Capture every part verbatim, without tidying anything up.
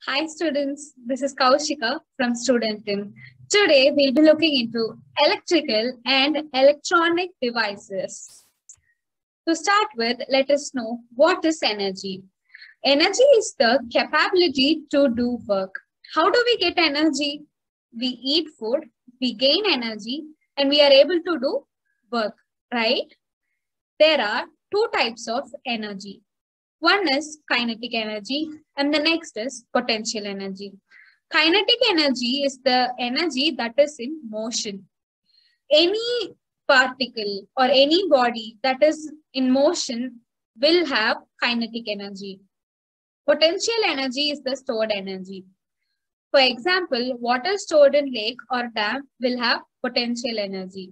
Hi students, this is Kaushika from Student Team. Today we'll be looking into electrical and electronic devices. To start with, let us know what is energy. Energy is the capability to do work. How do we get energy? We eat food, we gain energy, and we are able to do work, right? There are two types of energy. One is kinetic energy and the next is potential energy. Kinetic energy is the energy that is in motion. Any particle or any body that is in motion will have kinetic energy. Potential energy is the stored energy. For example, water stored in lake or dam will have potential energy.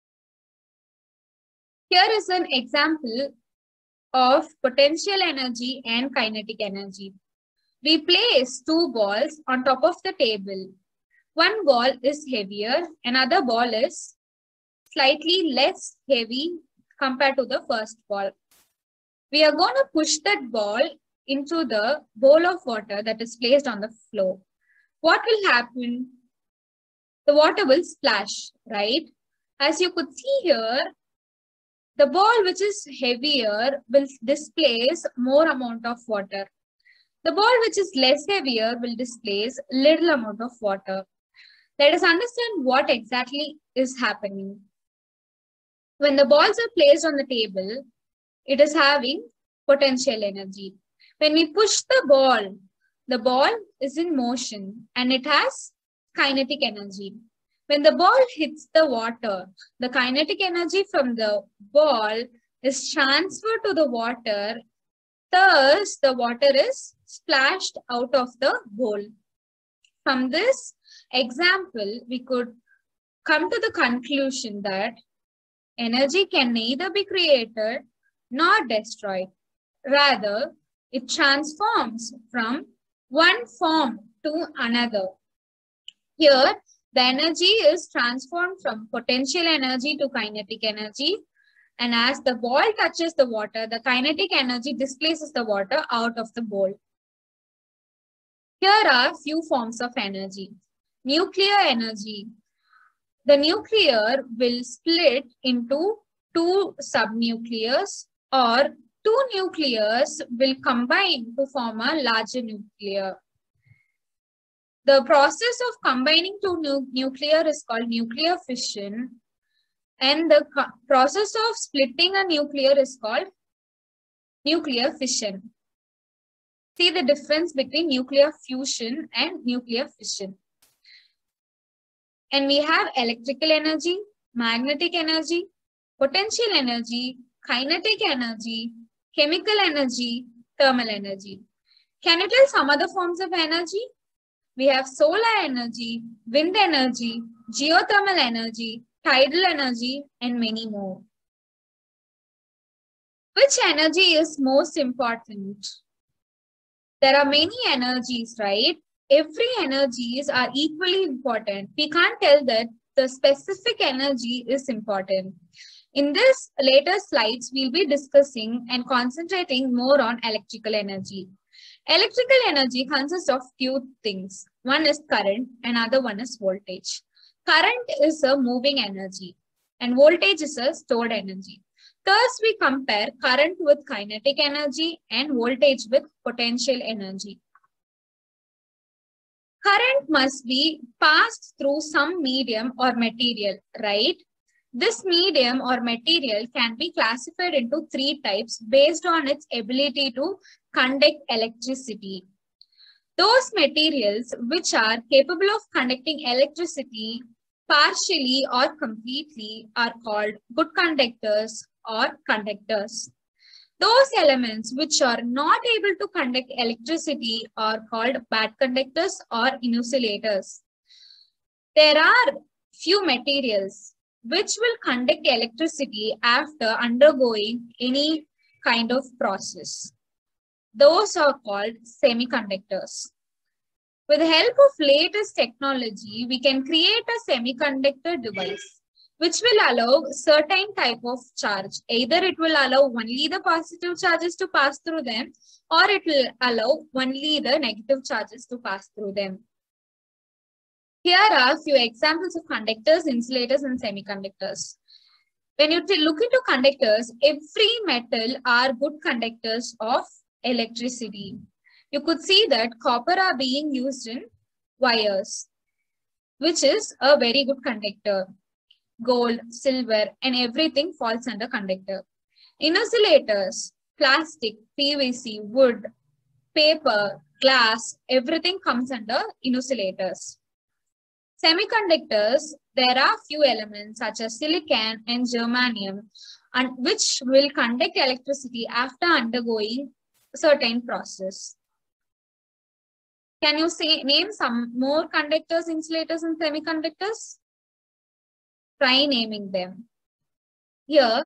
Here is an example of potential energy and kinetic energy. We place two balls on top of the table. One ball is heavier, another ball is slightly less heavy compared to the first ball. We are going to push that ball into the bowl of water that is placed on the floor. What will happen? The water will splash, right? As you could see here, the ball which is heavier will displace more amount of water. The ball which is less heavier will displace little amount of water. Let us understand what exactly is happening. When the balls are placed on the table, it is having potential energy. When we push the ball, the ball is in motion and it has kinetic energy. When the ball hits the water, the kinetic energy from the ball is transferred to the water. Thus, the water is splashed out of the bowl. From this example, we could come to the conclusion that energy can neither be created nor destroyed. Rather, it transforms from one form to another. Here, the energy is transformed from potential energy to kinetic energy. And as the ball touches the water, the kinetic energy displaces the water out of the bowl. Here are few forms of energy. Nuclear energy. The nuclear will split into two subnuclears, or two nuclears will combine to form a larger nuclear. The process of combining two nu nuclear is called nuclear fission, and the process of splitting a nuclear is called nuclear fission. See the difference between nuclear fusion and nuclear fission. And we have electrical energy, magnetic energy, potential energy, kinetic energy, chemical energy, thermal energy. Can you tell some other forms of energy? We have solar energy, wind energy, geothermal energy, tidal energy, and many more. Which energy is most important? There are many energies, right? Every energies are equally important. We can't tell that the specific energy is important. In this later slides, we'll be discussing and concentrating more on electrical energy. Electrical energy consists of few things. One is current, another one is voltage. Current is a moving energy and voltage is a stored energy. Thus, we compare current with kinetic energy and voltage with potential energy. Current must be passed through some medium or material, right? This medium or material can be classified into three types based on its ability to conduct electricity. Those materials which are capable of conducting electricity partially or completely are called good conductors or conductors. Those elements which are not able to conduct electricity are called bad conductors or insulators. There are few materials which will conduct electricity after undergoing any kind of process. Those are called semiconductors. With the help of latest technology, we can create a semiconductor device which will allow certain type of charge. Either it will allow only the positive charges to pass through them, or it will allow only the negative charges to pass through them. Here are a few examples of conductors, insulators, and semiconductors. When you look into conductors, every metal are good conductors of electricity. You could see that copper are being used in wires, which is a very good conductor. Gold, silver, and everything falls under conductor. Insulators, plastic, P V C, wood, paper, glass, everything comes under insulators. Semiconductors, there are few elements such as silicon and germanium, and which will conduct electricity after undergoing a certain process. Can you say name some more conductors, insulators, and semiconductors? Try naming them. Here,